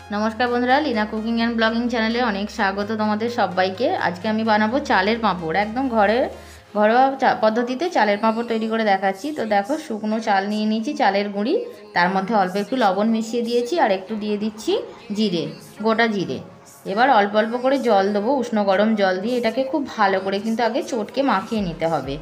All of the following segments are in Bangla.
নমস্কার বন্ধুরা, লীনা কুকিং অ্যান্ড ব্লগিং চ্যানেলে অনেক স্বাগত তোমাদের সবাইকে। আজকে আমি বানাবো চালের পাঁপড়। একদম ঘরোয়া পদ্ধতিতে চালের পাঁপড় তৈরি করে দেখাচ্ছি। তো দেখো, শুকনো চাল নিয়ে নিয়েছি, চালের গুঁড়ি, তার মধ্যে অল্প একটু লবণ মিশিয়ে দিয়েছি, আর একটু দিয়ে দিচ্ছি জিরে, গোটা জিরে। এবার অল্প অল্প করে জল দেবো, উষ্ণ গরম জল দিয়ে এটাকে খুব ভালো করে কিন্তু আগে চটকে মাখিয়ে নিতে হবে।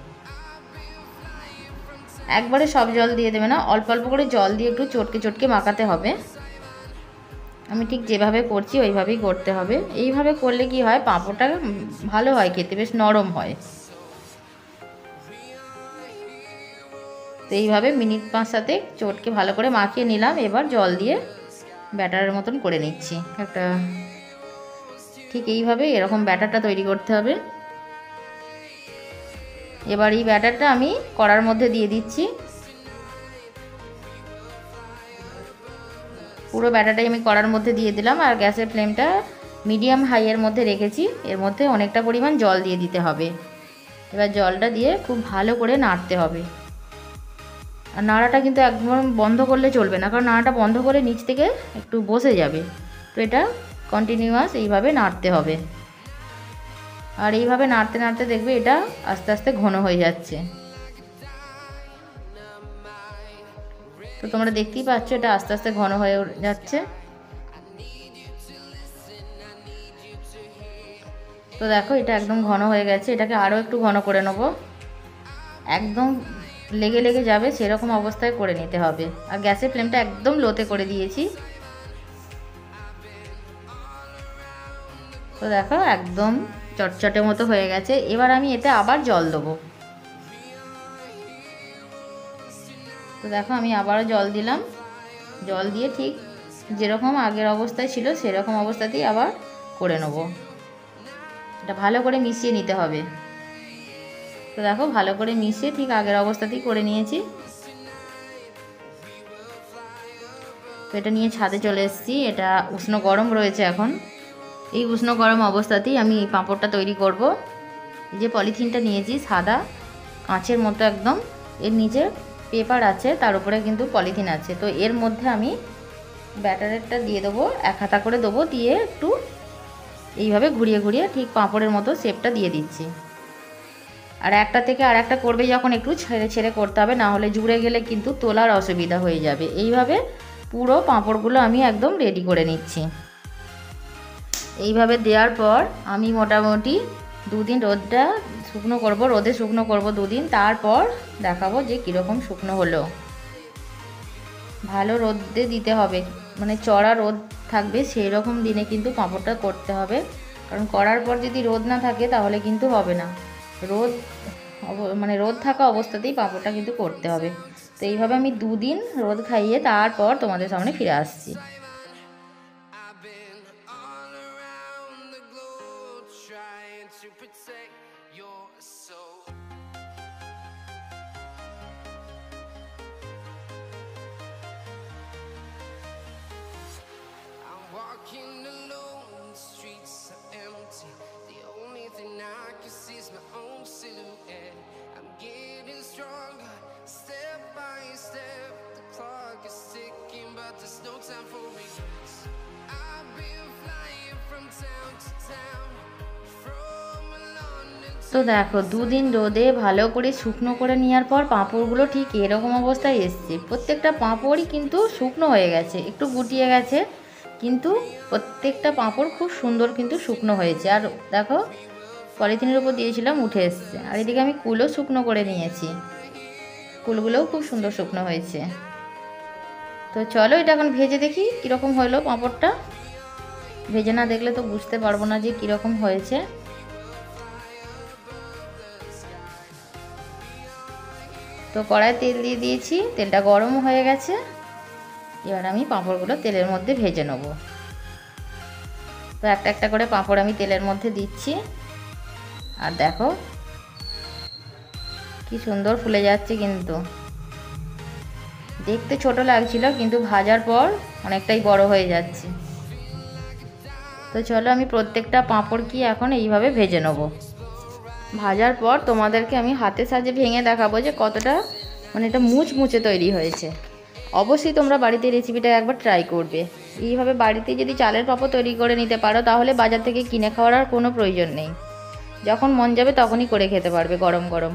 একবারে সব জল দিয়ে দেবে না, অল্প অল্প করে জল দিয়ে একটু চটকে চটকে মাখাতে হবে। আমি ঠিক যেভাবে করছি ওইভাবেই করতে হবে। এইভাবে করলে কি হয়, পাঁপড়টা ভালো হয় খেতে, বেশ নরম হয়। তো এইভাবে মিনিট 5-7 চটকে ভালো করে মাখিয়ে নিলাম। এবার জল দিয়ে ব্যাটারের মতন করে নিচ্ছি একটা। ঠিক এইভাবে এরকম ব্যাটারটা তৈরি করতে হবে। এবার এই ব্যাটারটা আমি কড়ার মধ্যে দিয়ে দিচ্ছি। পুরো ব্যাটারটাই আমি কড়ার মধ্যে দিয়ে দিলাম, আর গ্যাসের ফ্লেমটা মিডিয়াম হাইয়ের মধ্যে রেখেছি। এর মধ্যে অনেকটা পরিমাণ জল দিয়ে দিতে হবে। এবার জলটা দিয়ে খুব ভালো করে নাড়তে হবে। আর নাড়াটা কিন্তু একদম বন্ধ করলে চলবে না, কারণ নাড়াটা বন্ধ করে নিচ থেকে একটু বসে যাবে। তো এটা কন্টিনিউয়াস এইভাবে নাড়তে হবে। আর এইভাবে নাড়তে নাড়তে দেখবে এটা আস্তে আস্তে ঘন হয়ে যাচ্ছে। তো তোমরা দেখতেই পাচ্ছ এটা আস্তে আস্তে ঘন হয়ে যাচ্ছে। তো দেখো, এটা একদম ঘন হয়ে গেছে। এটাকে আরও একটু ঘন করে নেব। একদম লেগে লেগে যাবে সেরকম অবস্থায় করে নিতে হবে। আর গ্যাসের ফ্লেমটা একদম লোতে করে দিয়েছি। তো দেখো, একদম চটচটে মতো হয়ে গেছে। এবার আমি এতে আবার জল দেবো। তো দেখো, আমি আবারও জল দিলাম। জল দিয়ে ঠিক যেরকম আগের অবস্থায় ছিল সেরকম অবস্থাতেই আবার করে নেব। এটা ভালো করে মিশিয়ে নিতে হবে। তো দেখো, ভালো করে মিশিয়ে ঠিক আগের অবস্থাতেই করে নিয়েছি। তো এটা নিয়ে ছাদে চলে এসেছি। এটা উষ্ণ গরম রয়েছে এখন। এই উষ্ণ গরম অবস্থাতেই আমি এই পাঁপড়টা তৈরি করব। এই যে পলিথিনটা নিয়েছি, সাদা কাঁচের মতো একদম, এর নিচে পেপার আছে, তার উপরে কিন্তু পলিথিন আছে। তো এর মধ্যে আমি ব্যাটারেরটা দিয়ে দেবো, 1 হাতা করে দেবো, দিয়ে একটু এইভাবে ঘুরিয়ে ঘুরিয়ে ঠিক পাঁপড়ের মতো শেপটা দিয়ে দিচ্ছি। আর একটা থেকে আর একটা করবে যখন একটু ছেড়ে ছেড়ে করতে হবে, না হলে জুড়ে গেলে কিন্তু তোলার অসুবিধা হয়ে যাবে। এইভাবে পুরো পাঁপড়গুলো আমি একদম রেডি করে নিচ্ছি। এইভাবে দেওয়ার পর আমি মোটামুটি 2 দিন রোদে শুকনো করব 2 দিন। তারপর দেখাবো যে কীরকম শুকনো হলো। ভালো রোদে দিতে হবে, মানে চড়া রোদ থাকবে সেই রকম দিনে কিন্তু পাঁপড়টা করতে হবে। কারণ করার পর যদি রোদ না থাকে তাহলে কিন্তু হবে না। রোদ থাকা অবস্থাতেই পাঁপড়টা কিন্তু করতে হবে। তো এইভাবে আমি 2 দিন রোদ খাইয়ে তারপর তোমাদের সামনে ফিরে আসছি। Walking alone, the streets are empty. The only thing I can see is my own silhouette. I'm getting stronger, step by step. The clock is ticking, but there's no time for regrets. I've been flying from town to town, from London to... তো দেখো, 2 দিন রোদে ভালো করে শুকনো করে নেওয়ার পর পাঁপড়গুলো ঠিক এরকম অবস্থায় এসছে। প্রত্যেকটা পাঁপড়ই কিন্তু শুকনো হয়ে গেছে, একটু গুটিয়ে গেছে, কিন্তু প্রত্যেকটা পাঁপড় খুব সুন্দর কিন্তু শুকনো হয়েছে। আর দেখো, পলিথিনের উপর দিয়েছিলাম, উঠে এসছে। আর এদিকে আমি কুলও শুকনো করে নিয়েছি, কুলগুলোও খুব সুন্দর শুকনো হয়েছে। তো চলো, এটা এখন ভেজে দেখি কীরকম হলো পাঁপড়টা। ভেজে না দেখলে তো বুঝতে পারবো না যে কীরকম হয়েছে। তো কড়ায় তেল দিয়ে দিয়েছি, তেলটা গরম হয়ে গেছে। এবার আমি পাঁপড়গুলো তেলের মধ্যে ভেজে নেব। তো একটা একটা করে পাঁপড় আমি তেলের মধ্যে দিচ্ছি। আর দেখো কি সুন্দর ফুলে যাচ্ছে, কিন্তু দেখতে ছোট লাগছিল, কিন্তু ভাজার পর অনেকটাই বড় হয়ে যাচ্ছে। তো চলো, আমি প্রত্যেকটা পাঁপড় কি এখন এইভাবে ভেজে নেব। ভাজার পর তোমাদেরকে আমি হাতের সাহায্যে ভেঙে দেখাবো যে কতটা, মানে এটা মুচমুচে তৈরি হয়েছে। অবশ্যই তোমরা বাড়িতে রেসিপিটা একবার ট্রাই করবে। এইভাবে বাড়িতে যদি চালের পাঁপড় তৈরি করে নিতে পারো তাহলে বাজার থেকে কিনে খাওয়ার আর কোনো প্রয়োজন নেই। যখন মন যাবে তখনই করে খেতে পারবে গরম গরম।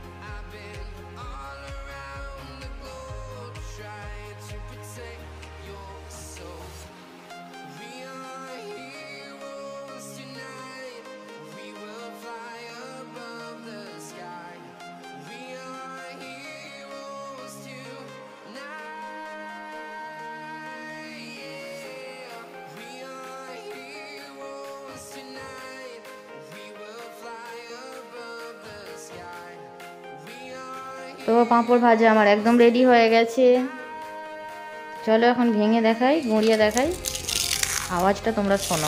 তো পাঁপড় ভাজা আমার একদম রেডি হয়ে গেছে। চলো এখন ভেঙে দেখাই, গুঁড়িয়ে দেখাই, আওয়াজটা তোমরা শোনো।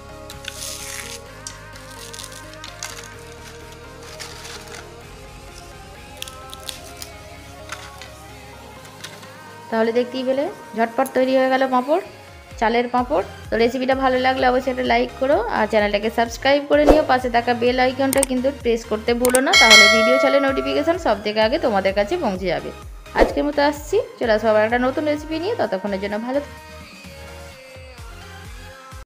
তাহলে দেখতেই পেলে ঝটপট তৈরি হয়ে গেল পাঁপড়, চালের পাঁপড়। তো রেসিপিটা ভালো লাগলে অবশ্যই একটা লাইক করো আর চ্যানেলটাকে সাবস্ক্রাইব করে নিও। পাশে থাকা বেল আইকনটা কিন্তু প্রেস করতে ভুলো না, তাহলে ভিডিও ছাড়লে নোটিফিকেশান সব থেকে আগে তোমাদের কাছে পৌঁছে যাবে। আজকের মতো আসছি, চলে আসবো আবার একটা নতুন রেসিপি নিয়ে। ততক্ষণের জন্য ভালো